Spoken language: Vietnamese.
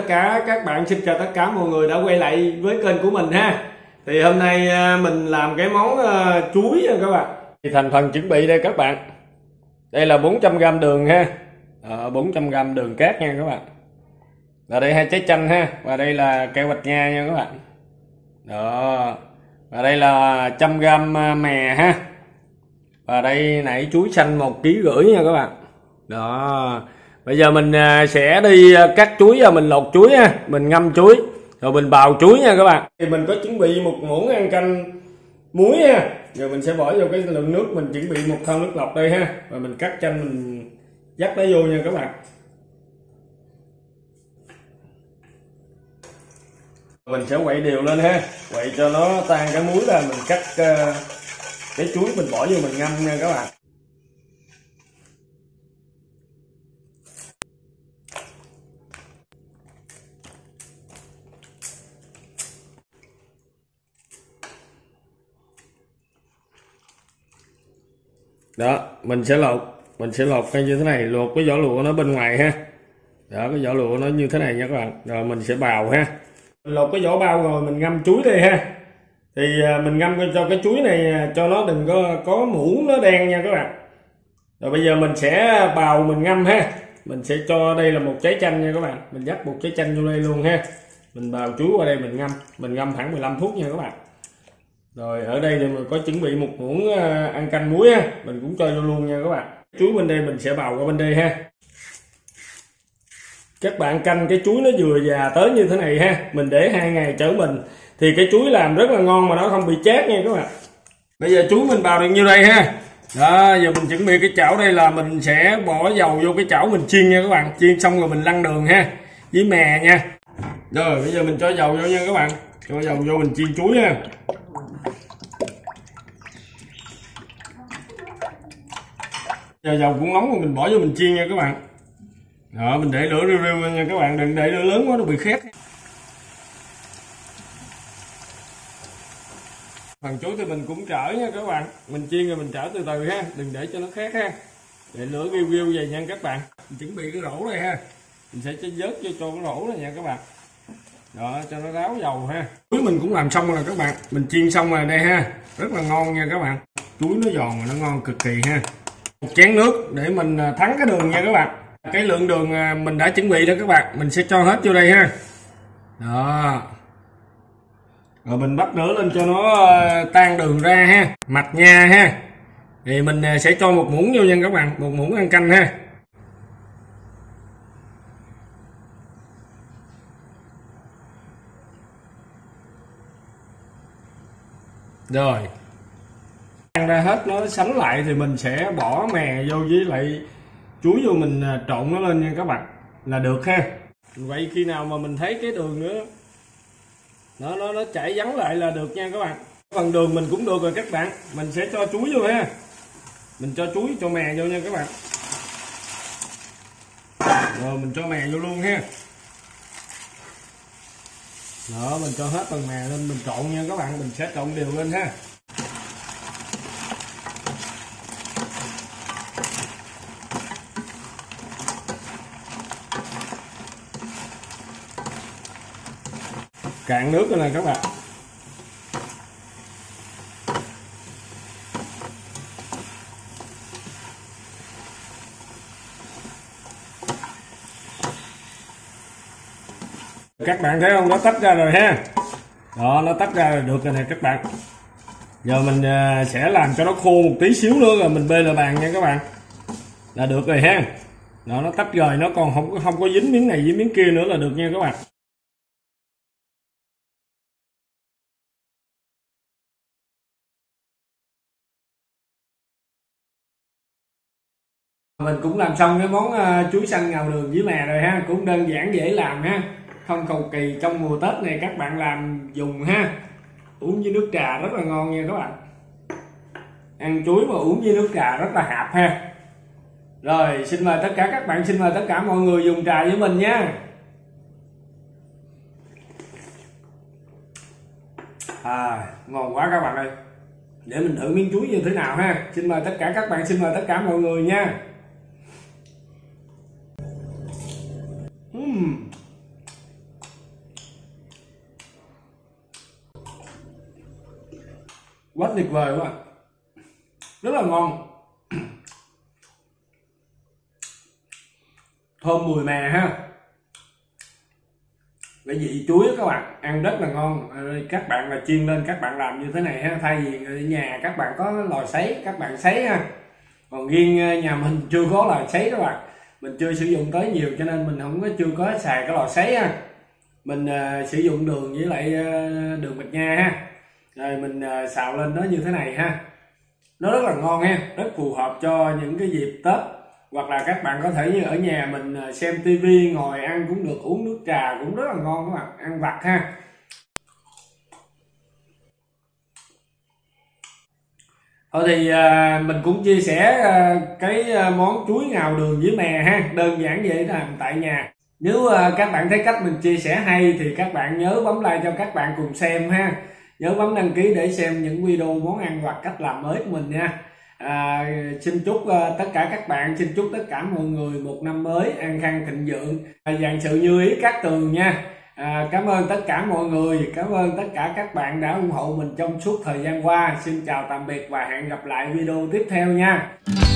cả các bạn, xin chào tất cả mọi người đã quay lại với kênh của mình ha. Thì hôm nay mình làm cái món chuối nha các bạn. Thì thành phần chuẩn bị đây các bạn. Đây là 400g đường ha. 400g đường cát nha các bạn. Và đây 2 trái chanh ha, và đây là keo Bạch Nha nha các bạn. Đó. Và đây là 100g mè ha. Và đây nãy chuối xanh 1,5 kg nha các bạn. Đó. Bây giờ mình sẽ đi cắt chuối và mình lột chuối ha, mình ngâm chuối rồi mình bào chuối nha các bạn. Thì mình có chuẩn bị một muỗng ăn canh muối ha. Rồi mình sẽ bỏ vô cái lượng nước, mình chuẩn bị 1 thau nước lọc đây ha, và mình cắt chanh mình dắt nó vô nha các bạn. Mình sẽ quậy đều lên ha, quậy cho nó tan cái muối ra, mình cắt cái chuối mình bỏ vô mình ngâm nha các bạn. Đó, mình sẽ lột cái như thế này, lột cái vỏ lụa nó bên ngoài ha. Đó, cái vỏ lụa nó như thế này nha các bạn. Rồi mình sẽ bào ha. Mình lột cái vỏ bao rồi mình ngâm chuối đây ha. Thì mình ngâm cho cái chuối này cho nó đừng có muỗng nó đen nha các bạn. Rồi bây giờ mình sẽ bào mình ngâm ha. Mình sẽ cho đây là 1 trái chanh nha các bạn. Mình dắt 1 trái chanh vô đây luôn ha. Mình bào chuối qua đây mình ngâm khoảng 15 phút nha các bạn. Rồi ở đây thì mình có chuẩn bị 1 muỗng ăn canh muối ha, mình cũng cho vô luôn nha các bạn. Chuối bên đây mình sẽ bào qua bên đây ha. Các bạn canh cái chuối nó vừa già tới như thế này ha, mình để 2 ngày trở mình thì cái chuối làm rất là ngon mà nó không bị chát nha các bạn. Bây giờ chuối mình bào được như đây ha. Đó, giờ mình chuẩn bị cái chảo đây là mình sẽ bỏ dầu vô cái chảo mình chiên nha các bạn. Chiên xong rồi mình lăn đường ha, với mè nha. Rồi bây giờ mình cho dầu vô nha các bạn. Cho dầu vô mình chiên chuối ha. Giờ dầu cũng nóng rồi mình bỏ vô mình chiên nha các bạn. Đó, mình để lửa riu riu nha các bạn, đừng để lửa lớn quá nó bị khét. Phần chuối thì mình cũng trở nha các bạn, mình chiên rồi mình trở từ từ ha, đừng để cho nó khét ha. Để lửa riu riu vậy nha các bạn. Mình chuẩn bị cái rổ đây ha, mình sẽ vớt vô cho cái rổ này nha các bạn. Đó, cho nó ráo dầu ha. Chuối mình cũng làm xong rồi các bạn, mình chiên xong rồi đây ha, rất là ngon nha các bạn. Chuối nó giòn mà nó ngon cực kỳ ha. 1 chén nước để mình thắng cái đường nha các bạn. Cái lượng đường mình đã chuẩn bị đó các bạn, mình sẽ cho hết vô đây ha. Đó. Rồi mình bắt lửa lên cho nó tan đường ra ha, mạch nha ha. Thì mình sẽ cho 1 muỗng vô nha các bạn, 1 muỗng ăn canh ha. Rồi. Tan ra hết nó sánh lại thì mình sẽ bỏ mè vô với lại chuối vô, mình trộn nó lên nha các bạn là được ha. Vậy khi nào mà mình thấy cái đường nữa nó chảy vắng lại là được nha các bạn. Phần đường mình cũng được rồi các bạn, mình sẽ cho chuối vô ha. Mình cho chuối cho mè vô nha các bạn. Rồi mình cho mè vô luôn ha. Đó, mình cho hết phần mè lên mình trộn nha các bạn, mình sẽ trộn đều lên ha. Cạn nước rồi nè các bạn. Các bạn thấy không, nó tách ra rồi ha. Đó, nó tách ra rồi, được rồi nè các bạn. Giờ mình sẽ làm cho nó khô một tí xíu nữa rồi mình bê lên bàn nha các bạn. Là được rồi ha. Đó, nó tách rồi, nó còn không có dính miếng này với miếng kia nữa là được nha các bạn. Mình cũng làm xong cái món chuối xanh ngào đường với mè rồi ha, cũng đơn giản dễ làm ha, không cầu kỳ. Trong mùa Tết này các bạn làm dùng ha, uống với nước trà rất là ngon nha các bạn. Ăn chuối mà uống với nước trà rất là hạp ha. Rồi xin mời tất cả các bạn, xin mời tất cả mọi người dùng trà với mình nha. Ngon quá các bạn ơi. Để mình thử miếng chuối như thế nào ha. Xin mời tất cả các bạn, xin mời tất cả mọi người nha. quá tuyệt vời các bạn, rất là ngon, thơm mùi mè ha. Cái vị chuối các bạn ăn rất là ngon. Các bạn là chiên lên các bạn làm như thế này ha, thay vì ở nhà các bạn có lò sấy các bạn sấy ha, còn riêng nhà mình chưa có lò sấy các bạn, mình chưa sử dụng tới nhiều cho nên mình không có chưa có xài cái lò sấy ha. Mình sử dụng đường với lại đường mạch nha ha, rồi mình xào lên nó như thế này ha, nó rất là ngon ha, rất phù hợp cho những cái dịp Tết, hoặc là các bạn có thể như ở nhà mình xem tivi ngồi ăn cũng được, uống nước trà cũng rất là ngon các bạn, ăn vặt ha. Thôi thì mình cũng chia sẻ cái món chuối ngào đường với mè ha, đơn giản vậy làm tại nhà. Nếu các bạn thấy cách mình chia sẻ hay thì các bạn nhớ bấm like cho các bạn cùng xem ha, nhớ bấm đăng ký để xem những video món ăn hoặc cách làm mới của mình nha. Xin chúc tất cả các bạn, xin chúc tất cả mọi người một năm mới an khang thịnh vượng, vạn sự như ý các tường nha. Cảm ơn tất cả mọi người, cảm ơn tất cả các bạn đã ủng hộ mình trong suốt thời gian qua. Xin chào tạm biệt và hẹn gặp lại video tiếp theo nha.